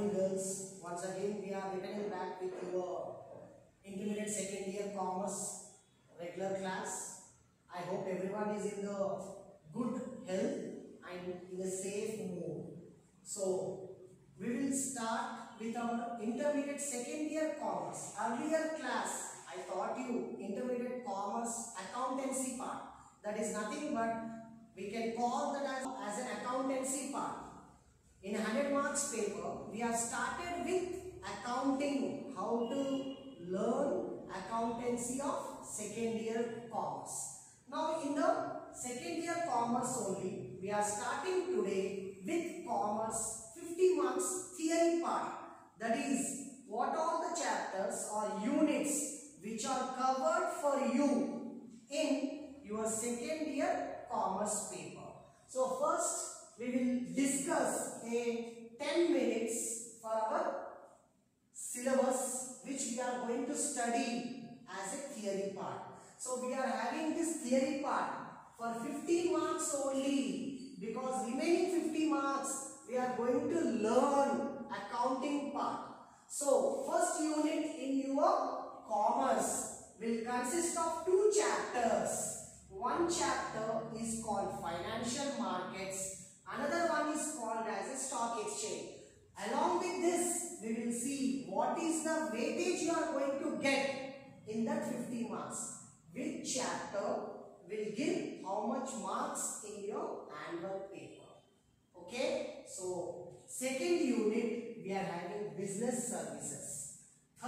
morning, girls. Once again, we are returning back with your intermediate second year commerce regular class. I hope everyone is in the good health and in a safe mood. So, we will start with our intermediate second year commerce. Earlier class, I taught you intermediate commerce accountancy part. That is nothing but we can call that as an accountancy part. In 100 marks paper, we have started with accounting, how to learn accountancy of second year commerce. Now in the second year commerce only, we are starting today with commerce 50 marks theory part. That is, what all the chapters or units which are covered for you in your second year commerce paper. So first, we will discuss a 10 minutes for our syllabus which we are going to study as a theory part. So we are having this theory part for 50 marks only, because remaining 50 marks we are going to learn accounting part. So first unit in your commerce will consist of 2 chapters. One chapter is called financial markets. Another one is called as a stock exchange. Along with this, we will see what is the weightage you are going to get in that 50 marks. Which chapter will give how much marks in your annual paper. Okay. So, second unit we are having business services.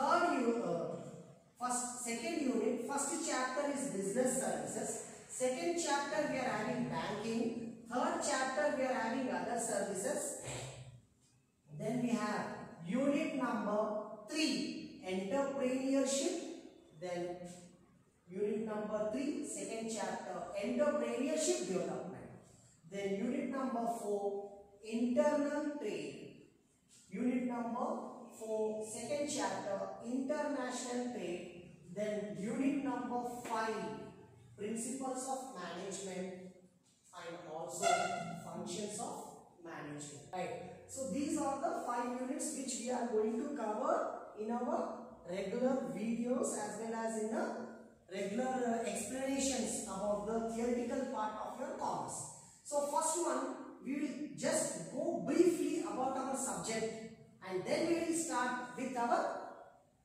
Second unit, first chapter is business services. Second chapter we are having banking. Third chapter we are having other services. Then we have unit number 3, entrepreneurship. Then unit number 3, second chapter, entrepreneurship development. Then unit number 4, internal trade. Unit number 4, second chapter, international trade. Then unit number 5, principles of management and also functions of management. Right. So these are the 5 units which we are going to cover in our regular videos as well as in the regular explanations about the theoretical part of your commerce. So first one, we will just go briefly about our subject and then we will start with our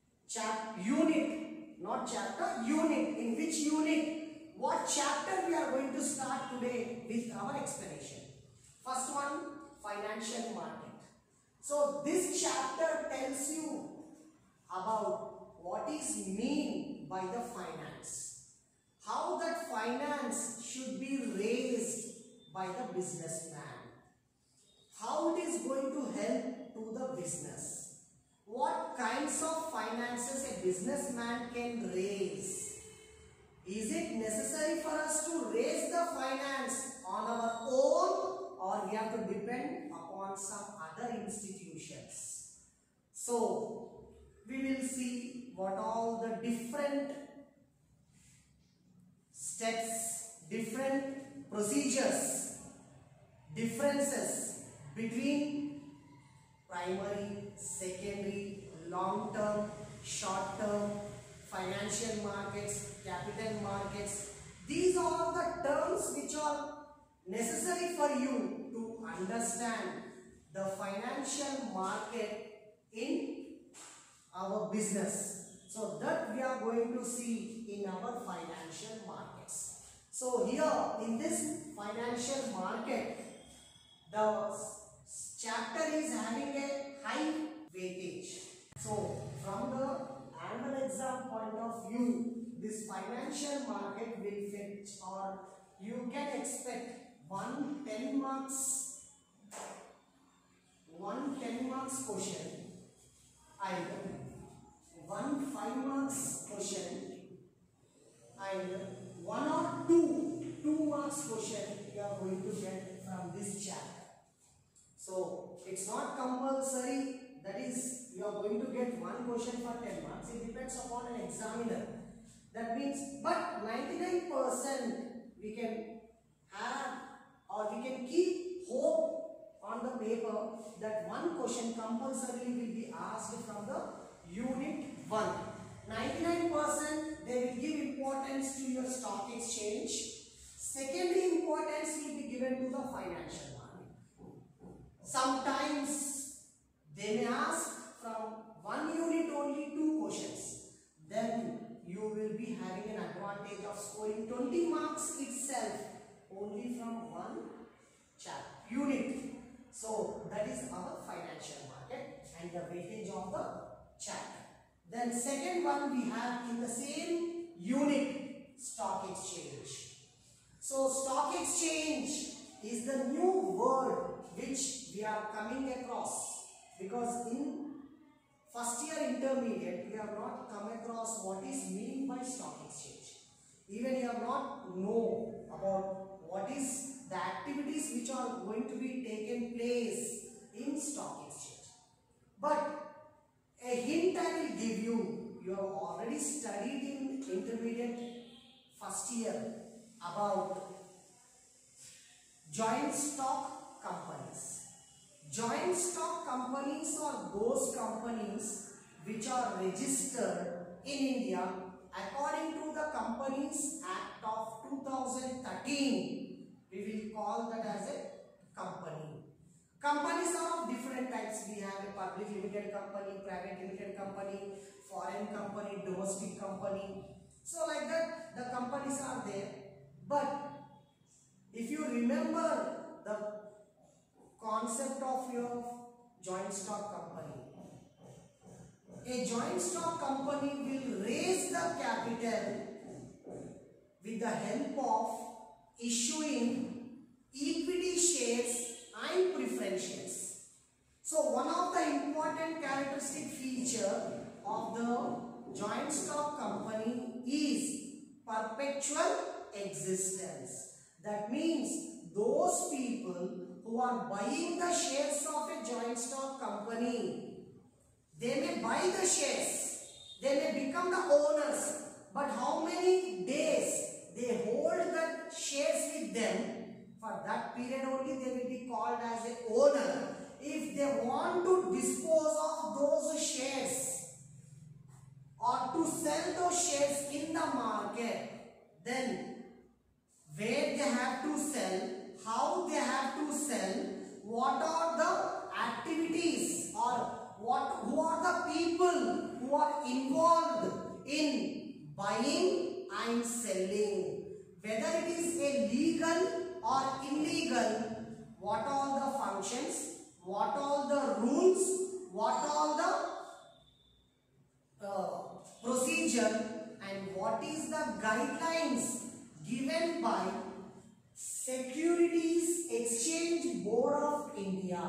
unit, not chapter, unit. In which unit? What chapter we are going to start today with our explanation. First one, financial market. So this chapter tells you about what is mean by the finance. How that finance should be raised by the businessman. How it is going to help to the business. What kinds of finances a businessman can raise. Is it necessary for us to raise the finance on our own, or we have to depend upon some other institutions? So, we will see what all the different steps, different procedures, differences between primary, secondary, long-term, short-term, financial markets, capital markets. These are the terms which are necessary for you to understand the financial market in our business. So that we are going to see in our financial markets. So here in this financial market, the chapter is having a high weightage. So from the annual exam point of view, this financial market will fetch, or you can expect one 10 marks question and one 5 marks question and 1 or 2 marks question you are going to get from this chapter. So it's not compulsory. That is, you are going to get one question for 10 marks. It depends upon an examiner. That means, but 99% we can have, or we can keep hope on the paper that one question compulsorily will be asked from the unit 1. 99% they will give importance to your stock exchange. Secondly, importance will be given to the financial market. Sometimes they may ask from one unit only 2 questions. Then you will be having an advantage of scoring 20 marks itself only from one unit. So that is our financial market and the weightage of the chapter. Then second one we have in the same unit, stock exchange. So stock exchange is the new word which we are coming across, because in first year intermediate we have not come across what is mean by stock exchange. Even you have not know about what is the activities which are going to be taken place in stock exchange. But a hint I will give you, you have already studied in intermediate first year about joint stock companies. Joint stock companies are those companies which are registered in India according to the Companies Act of 2013. We will call that as a company. Companies are of different types. We have a public limited company, private limited company, foreign company, domestic company. So like that the companies are there. But if you remember the concept of your joint stock company, a joint stock company will raise the capital with the help of issuing equity shares and preference shares. So one of the important characteristic feature of the joint stock company is perpetual existence. That means those people who are buying the shares of a joint stock company, they may buy the shares, they may become the owners, but how many days they hold the shares with them, for that period only they will be called as an owner. If they want to dispose of those shares or to sell those shares in the market, then where they have to sell, how they have to sell, what are the activities or who are the people who are involved in buying and selling, whether it is a legal or illegal, what all the functions, what all the rules, what all the procedure, and what is the guidelines given by Securities Exchange Board of India.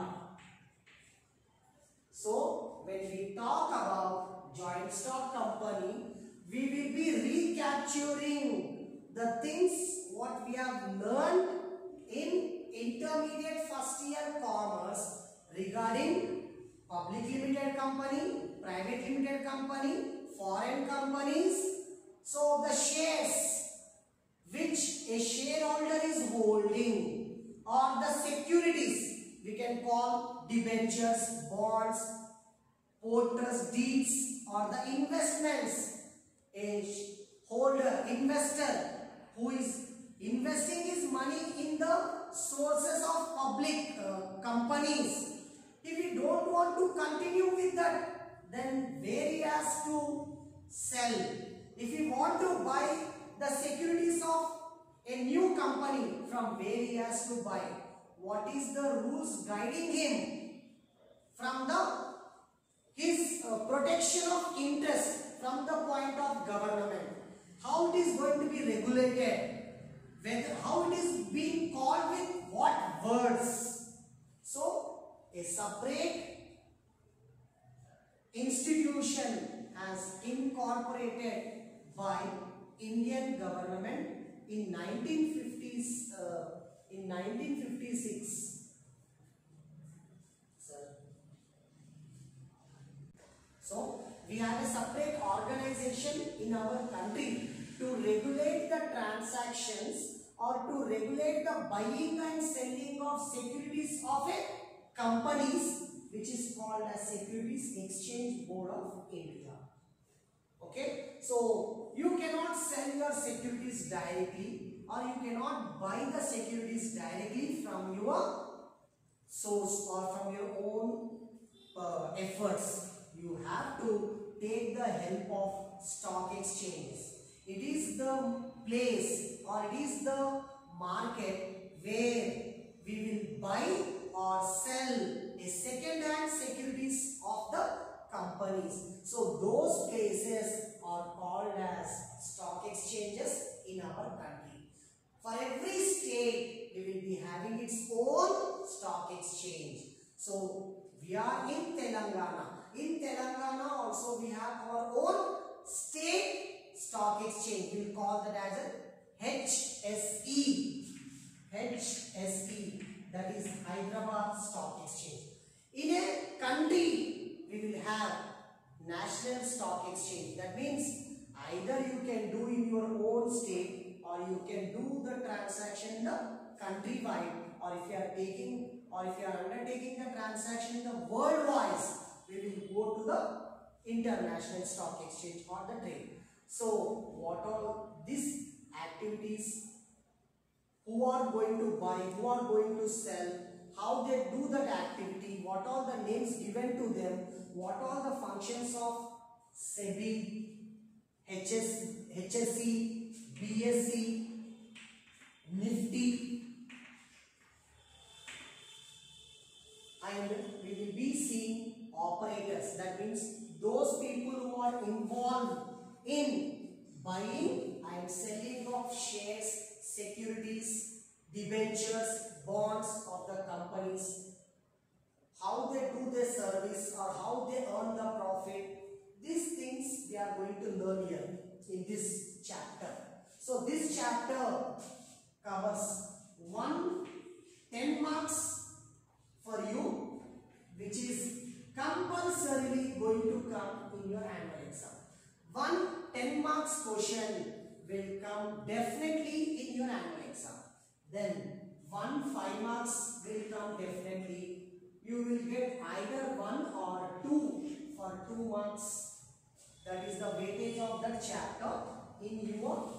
So when we talk about joint stock company, we will be recapturing the things what we have learned in intermediate first year commerce regarding public limited company, private limited company, foreign companies. So the shares which a shareholder is holding, or the securities, we can call debentures, bonds, porters, deeds, or the investments. A holder, investor who is investing his money in the sources of public companies, if he don't want to continue with that, then where he has to sell. If he want to buy the securities of a new company, from where he has to buy, what is the rules guiding him from the his protection of interest from the point of government, how it is going to be regulated, whether how it is being called with what words. So a separate institution has incorporated by Indian government in 1950s, in 1956. So we have a separate organization in our country to regulate the transactions or to regulate the buying and selling of securities of a companies, which is called as Securities Exchange Board of India. Okay, so you cannot sell your securities directly, or you cannot buy the securities directly from your source or from your own efforts. You have to take the help of stock exchanges. It is the place or it is the market where we will buy or sell a second-hand securities of the companies. So those places are called as stock exchanges in our country. For every state, we will be having its own stock exchange. So we are in Telangana. In Telangana also we have our own state stock exchange. We will call that as a HSE. HSE, that is Hyderabad Stock Exchange. In a country, we will have National Stock Exchange. That means either you can do in your own state, or you can do the transaction in the countrywide, or if you are taking or if you are undertaking the transaction in the worldwide, we will go to the international stock exchange or the trade. So what are these activities? Who are going to buy, who are going to sell, how they do that activity, what are the names given to them, what are the functions of SEBI, HSE, BSE, Nifty, and we will be seeing operators. That means those people who are involved in buying and selling of shares, securities, debentures, bonds of the companies, how they do their service or how they earn the profit. These things we are going to learn here in this chapter. So this chapter covers 10 marks for you, which is compulsorily going to come in your annual exam. 10 marks question will come definitely in your annual exam. Then 5 marks will come definitely. You will get either 1 or 2 for 2 marks. That is the weightage of that chapter in your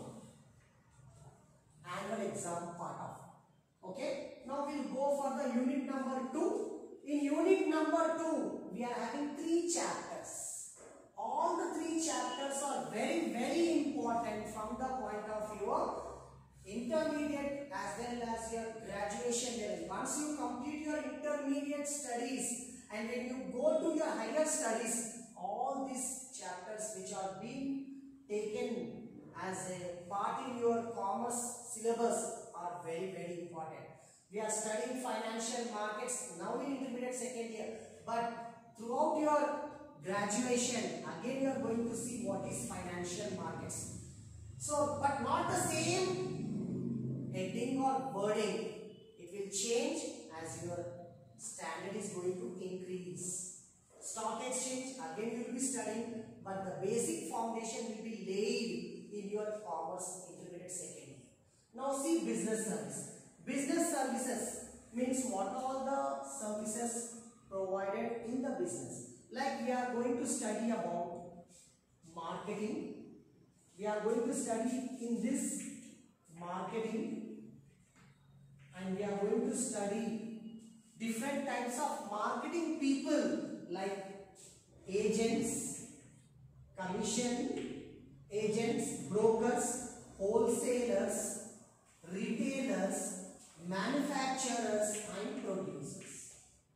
annual exam part of. Okay. Now we will go for the unit number 2. In unit number 2, we are having 3 chapters. All the 3 chapters are very, very important from the point of view of intermediate as well as your graduation level. Once you complete your intermediate studies and when you go to your higher studies, all these chapters which are being taken as a part in your commerce syllabus are very, very important. We are studying financial markets now in intermediate second year, but throughout your graduation, again you are going to see what is financial markets. So, but not the same heading or wording. It will change as your standard is going to increase. Stock exchange, again you will be studying, but the basic foundation will be laid in your commerce intermediate second year. Now see business service. Business services means what are the services provided in the business. Like we are going to study about marketing. We are going to study in this marketing, and we are going to study different types of marketing people like agents, commission agents, brokers, wholesalers, retailers, manufacturers and producers.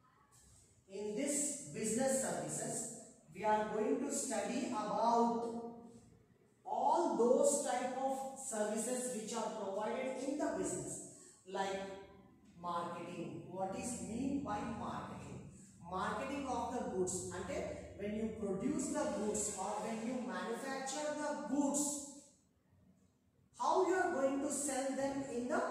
In this business services, we are going to study about all those type of services which are provided in the business, like marketing. What is mean by marketing? Marketing of the goods. And when you produce the goods or when you manufacture the goods, how you are going to sell them in the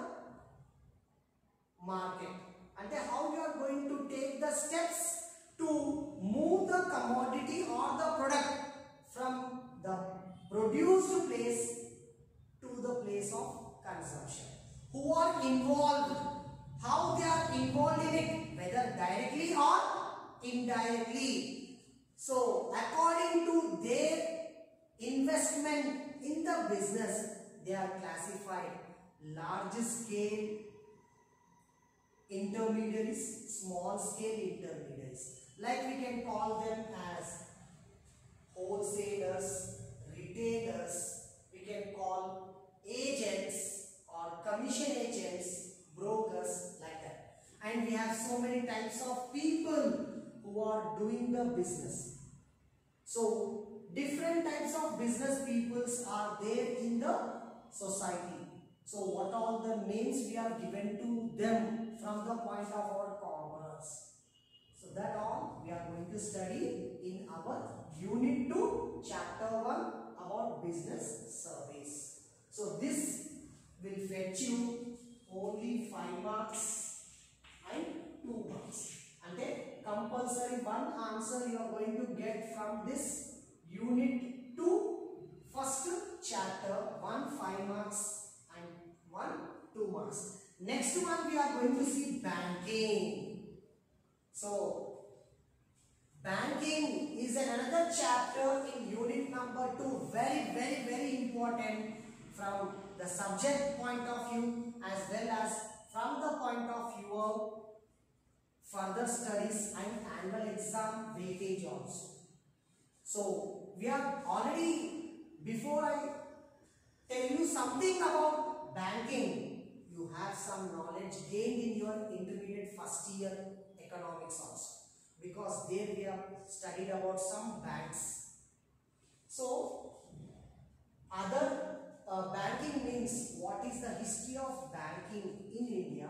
market, and how you are going to take the steps to move the commodity or the product from the produced place to the place of consumption. Who are involved, how they are involved in it, whether directly or indirectly. So according to their investment in the business, they are classified large scale intermediaries, small scale intermediaries. Like we can call them as wholesalers, retailers, we can call agents or commission agents, brokers, like that. And we have so many types of people who are doing the business. So different types of business peoples are there in the society. So what all the names we have given to them from the point of our commerce. So that all we are going to study in our unit 2 chapter 1 about business service. So this will fetch you only 5 marks and 2 marks. And then compulsory one answer you are going to get from this unit 2 first chapter, 1 5 marks and 1 2 marks. Next one we are going to see banking. So banking is another chapter in unit number 2, very important from the subject point of view as well as from the point of view of further studies and annual exam weightage also. So we are already, before I tell you something about banking, you have some knowledge gained in your intermediate first year economics also, because there we have studied about some banks. So other banking means what is the history of banking in India,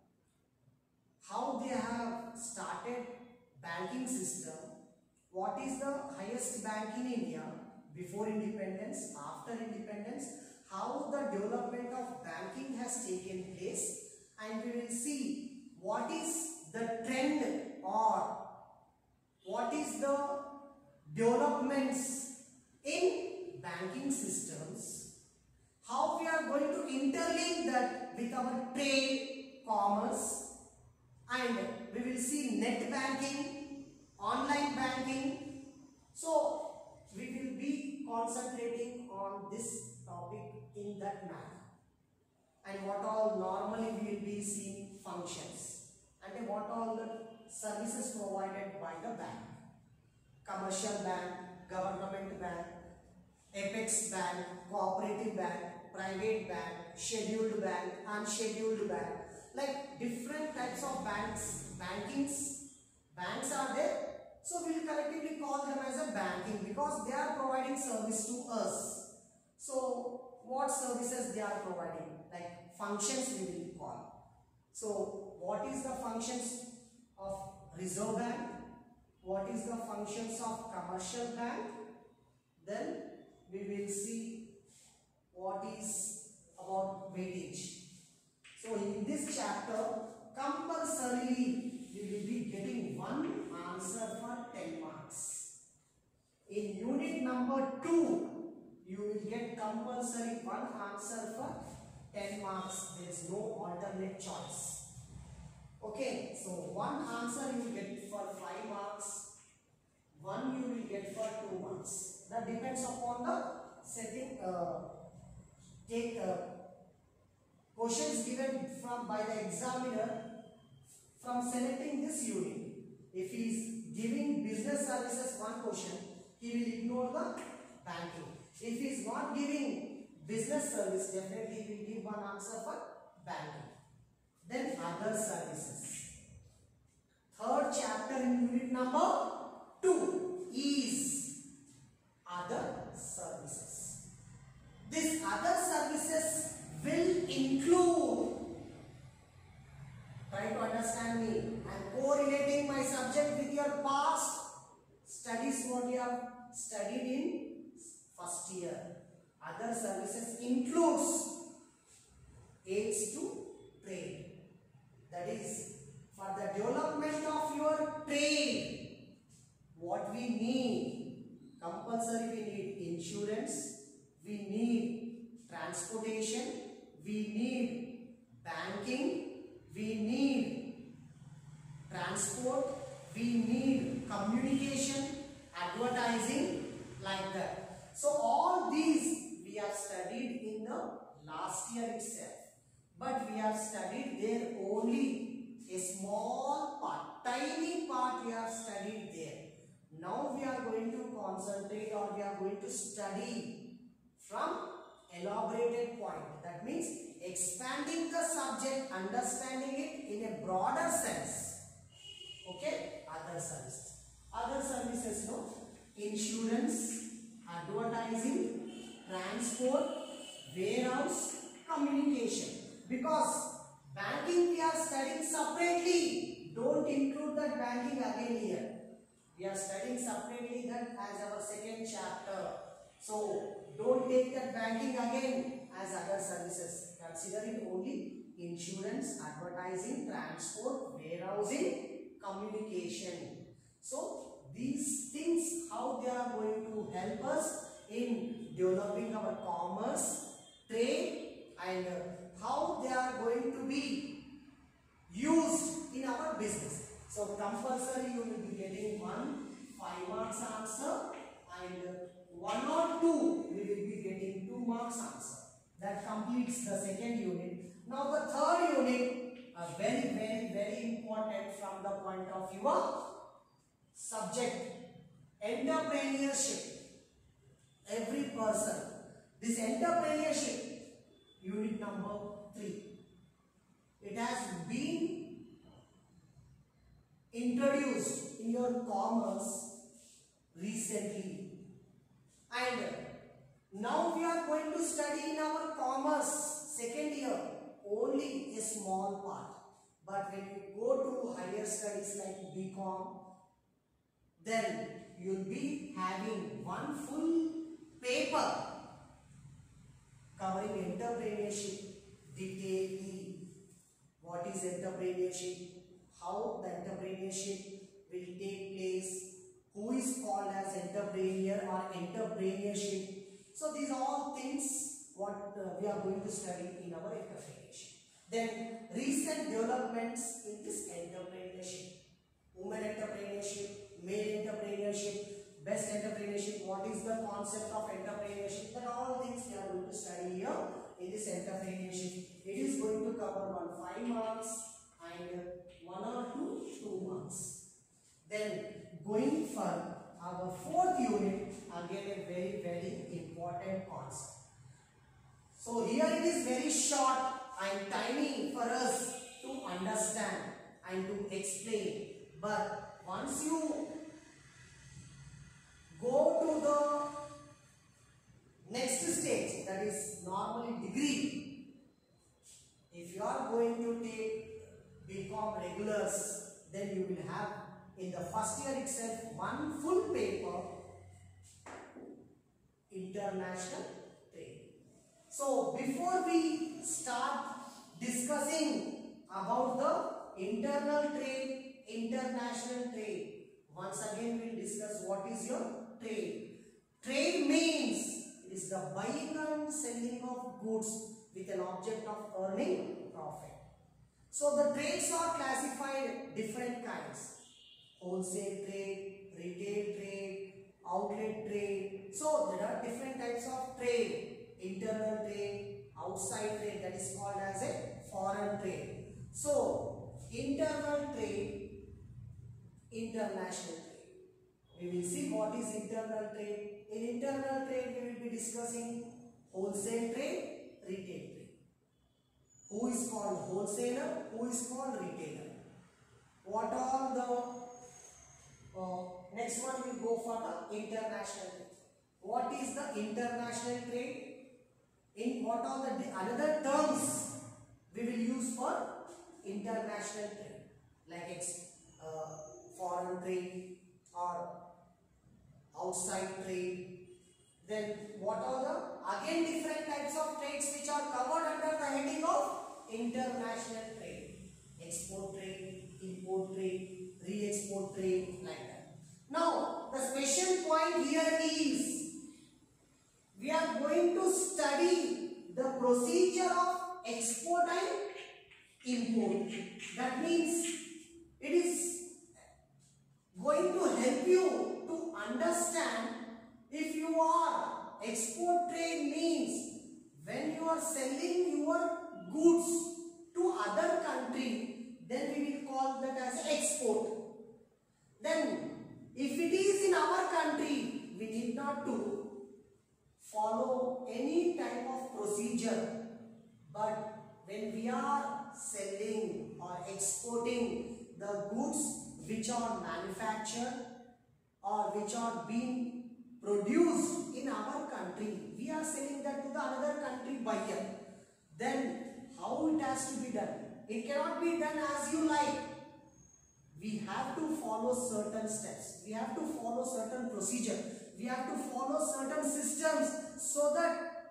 how they have started banking system, what is the highest bank in India before independence, after independence, how the development of banking has taken place, and we will see what is the trend or what is the developments in banking systems, how we are going to interlink that with our trade, commerce, and we will see net banking, online banking. So we will be concentrating on this topic in that manner. And what all normally we will be seeing functions, and then what all the services provided by the bank. Commercial bank, government bank, apex bank, cooperative bank, private bank, scheduled bank, unscheduled bank. Like different types of banks are there. So we will collectively call them as a banking because they are providing service to us. So what services they are providing? Like functions we will call. So what is the functions of Reserve Bank? What is the functions of Commercial Bank? Then we will see what is about weightage. So in this chapter, compulsorily we will be getting one answer for 10 marks. In unit number 2, you will get compulsory one answer for 10 marks. There is no alternate choice. Okay, so one answer you will get for 5 marks, one you will get for 2 marks. That depends upon the setting. Questions given by the examiner from selecting this unit. If he is giving business services one question, he will ignore the banking. If he is not giving business service, definitely he will give one answer for banking. Then other services. Third chapter in unit number 2 is other services. This other services will include, try to understand me, I am correlating my subject with your past studies what you have studied in first year. Other services includes aids to trade. That is, for the development of your trade, what we need, compulsory we need insurance, we need transportation, we need banking, we need we need communication, advertising, like that. So all these we have studied in the last year itself. But we have studied there only a small part, tiny part we have studied there. Now we are going to concentrate, or we are going to study from elaborated point. That means expanding the subject, understanding it in a broader sense. Okay, other services. Other services, no? Insurance, advertising, transport, warehouse, communication. Because banking we are studying separately. Don't include that banking again here. We are studying separately that as our second chapter. So don't take that banking again as other services. Consider it only insurance, advertising, transport, warehousing, communication. So these things, how they are going to help us in developing our commerce, trade, and how they are going to be used in our business. So compulsory you will be getting 1 5 marks answer, and 1 or 2 we will be getting 2 marks answer. That completes the second unit. Now the third unit, very important from the point of view of subject, entrepreneurship. Every person, this entrepreneurship, unit number 3, it has been introduced in your commerce recently, and now we are going to study in our commerce second year only a small part. But when you go to higher studies like BCom, then you will be having one full paper covering entrepreneurship detailedly. What is entrepreneurship? How the entrepreneurship will take place? Who is called as entrepreneur or entrepreneurship? So these are all things what we are going to study in our entrepreneurship. Then recent developments in this entrepreneurship. Women entrepreneurship, male entrepreneurship, best entrepreneurship, what is the concept of entrepreneurship, that all things we are going to study here in this entrepreneurship. It is going to cover 5 marks and 1 or 2 marks. Then going for our fourth unit, again a very important concept. So here it is very short and tiny for us to understand and to explain. But once you go to the next stage, that is normally degree, if you are going to take BCom regulars, then you will have in the first year itself one full paper, international trade. So before we start discussing about the internal trade, international trade, once again we will discuss what is your trade. Trade means it is the buying and selling of goods with an object of earning profit. So the trades are classified different kinds: wholesale trade, retail trade, outlet trade. So there are different types of trade: internal trade, outside trade, that is called as a foreign trade. So internal trade, international trade. We will see what is internal trade. In internal trade we will be discussing wholesale trade, retail trade. Who is called wholesaler? Who is called retailer? What are the next one will go for the international trade. What is the international trade? In what are the another terms we will use for international trade, like foreign trade or outside trade. Then what are the again different types of trades which are covered under the heading of international trade: export trade, import trade, re-export trade, like that. Now the special point here is we are going to study the procedure of export and import. That means it is If you are export trade means when you are selling your goods to other country, then we will call that as export. Then if it is in our country, we need not to follow any type of procedure. But when we are selling or exporting the goods which are manufactured or which are being produced in our country, we are selling that to the another country buyer. Then how it has to be done? It cannot be done as you like. We have to follow certain steps. We have to follow certain procedure. We have to follow certain systems so that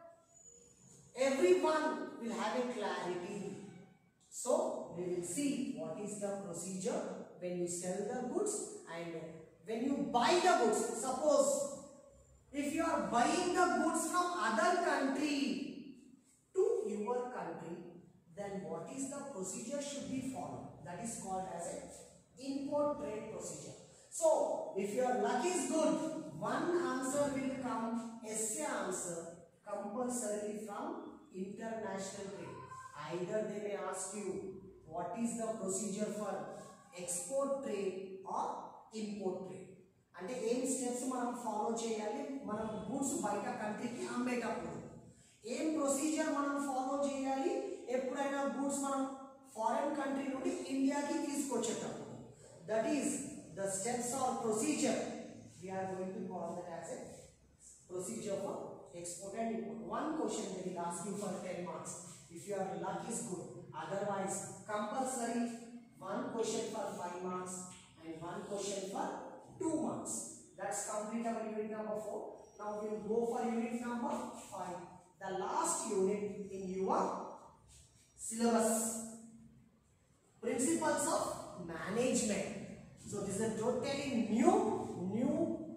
everyone will have a clarity. So we will see what is the procedure when you sell the goods and when you buy the goods. Suppose if you are buying the goods from other country to your country, then what is the procedure should be followed? That is called as an import trade procedure. So if your luck is good, one answer will come, essay answer, compulsorily from international trade. Either they may ask you what is the procedure for export trade or import trade. అంటే ఏం steps మనం follow చేయాలి మనం goods బయట కంట్రీకి అమ్మేటప్పుడు, ఏం procedure మనం ఫాలో చేయాలి ఎప్పుడైనా గూడ్స్ మనం ఫారెన్ కంట్రీ నుండి ఇండియాకి తీసుకొచ్చేటప్పుడు. That is the steps are procedure. we are going to call that as a procedure for export and import. One question they will ask you for 10 marks if your luck is good. Otherwise compulsory one question for 5 marks and one question for 2 marks. That's complete our unit number 4. Now we will go for unit number 5, the last unit in your syllabus, principles of management. So this is a totally new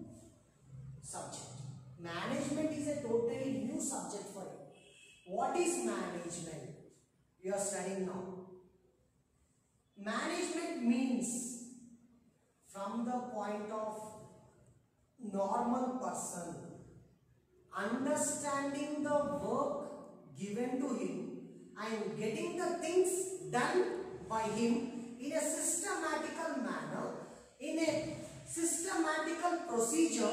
subject. Management is a totally new subject for you. What is management? You are studying now. Management means from the point of normal person understanding the work given to him and getting the things done by him in a systematical manner, in a systematical procedure,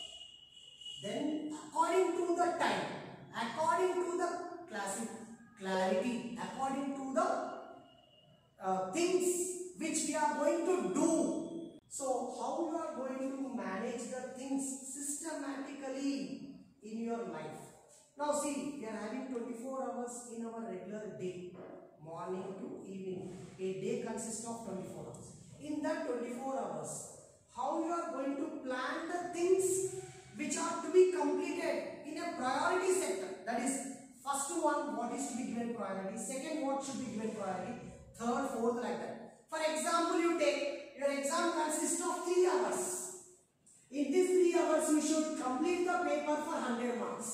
then according to the time, according to the clarity, according to the things which we are going to do. So how you are going to manage the things systematically in your life. Now see, we are having 24 hours in our regular day, morning to evening. A day consists of 24 hours. In that 24 hours, how you are going to plan the things which are to be completed in a priority sector. That is, first one, what is to be given priority, second, what should be given priority, third, fourth, like that. For example, you take your exam consists of 3 hours. In these 3 hours, you should complete the paper for 100 marks.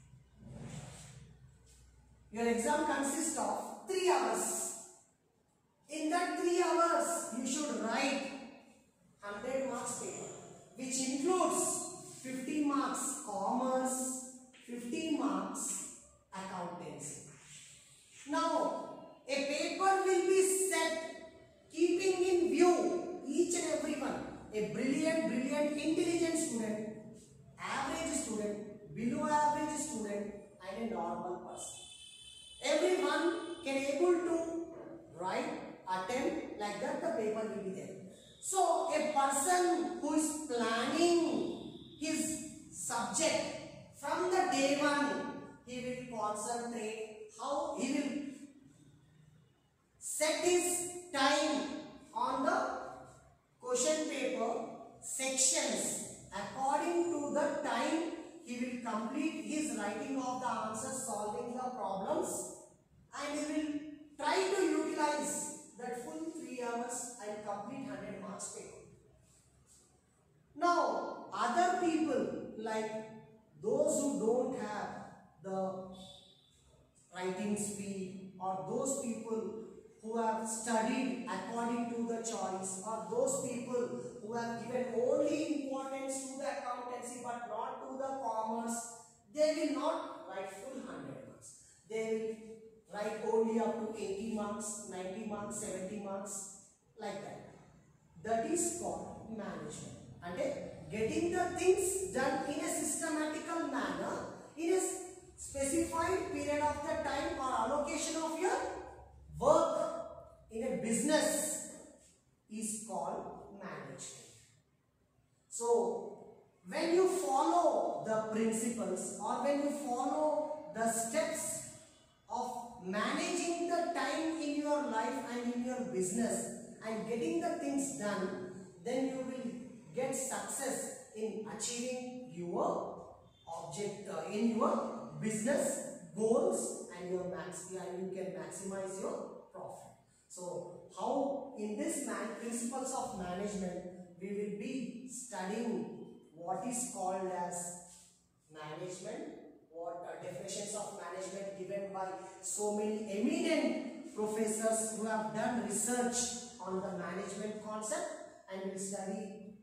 Your exam consists of 3 hours. In that 3 hours, you should write 100 marks paper, which includes 50 marks commerce, 15 marks accountancy. Now, a paper will be set keeping in view each and every one. A brilliant, intelligent student, average student, below average student, and a normal person. Everyone can able to write, attempt, like that the paper will be there. So a person who is planning his subject from the day one, he will concentrate how he will set his time on the question paper sections. According to the time, he will complete his writing of the answers, solving the problems, and he will try to utilize that full 3 hours and complete 100 marks paper. Now, other people like those who don't have the writing speed, or those people who have studied according to the choice, or those people who have given only importance to the accountancy but not to 80 marks, 90 marks, 70 marks, like that. That is called management. And getting the things done in a systematical manner in a specified period of the time or allocation of your work in a business is called management. So, when you follow the principles or when you follow the steps of managing the time in your life and in your business and getting the things done, then you will get success in achieving your object in your business goals, and you can maximize your profit. So how in this principles of management we will be studying what is called as management, what definitions of management given by so many eminent professors who have done research on the management concept, and will study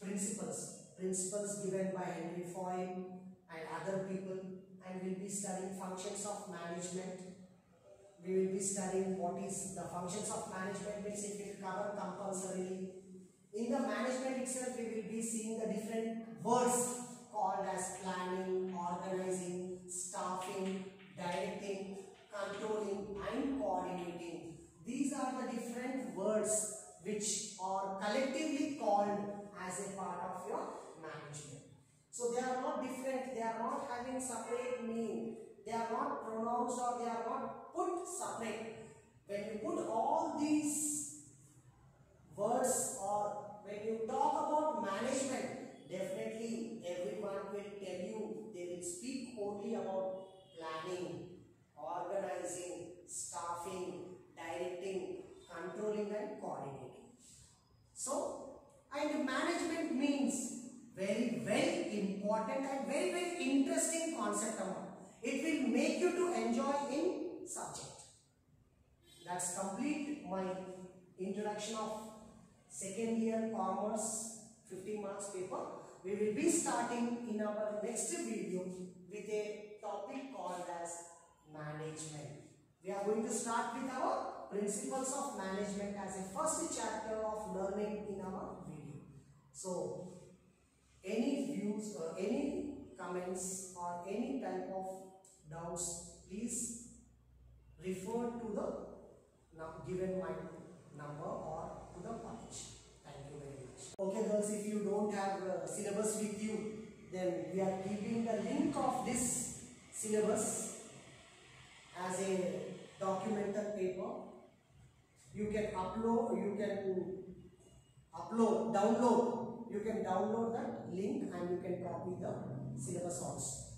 principles given by Henry Ford and other people, and will be studying functions of management. We will be studying what is the functions of management, which it will cover compulsorily. In the management itself, we will be seeing the different words called as planning, organizing, staffing, directing, controlling and coordinating. These are the different words which are collectively called as a part of your management. So they are not different, they are not having separate meaning, they are not pronounced or they are not put separate. When you put all these words or when you talk about management, definitely everyone will tell you, they will speak only about planning, organizing, staffing, directing, controlling and coordinating. So, and management means very, very important and very, very interesting concept. It will make you to enjoy in subject. That's complete my introduction of second year commerce 50 marks paper. We will be starting in our next video with a topic called as management. We are going to start with our principles of management as a first chapter of learning in our video. So, any views or any comments or any type of doubts, please refer to the given my number or to the college. Thank you very much. Okay girls, if you don't have syllabus with you, then we are keeping the link of this syllabus as a documented paper. You can download that link and you can copy the syllabus also.